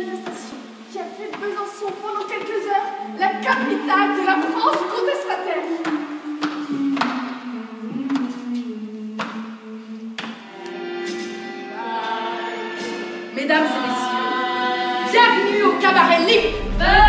manifestation qui a fait de Besançon pendant quelques heures la capitale de la France contestataire. Mesdames et messieurs, bienvenue au cabaret libre.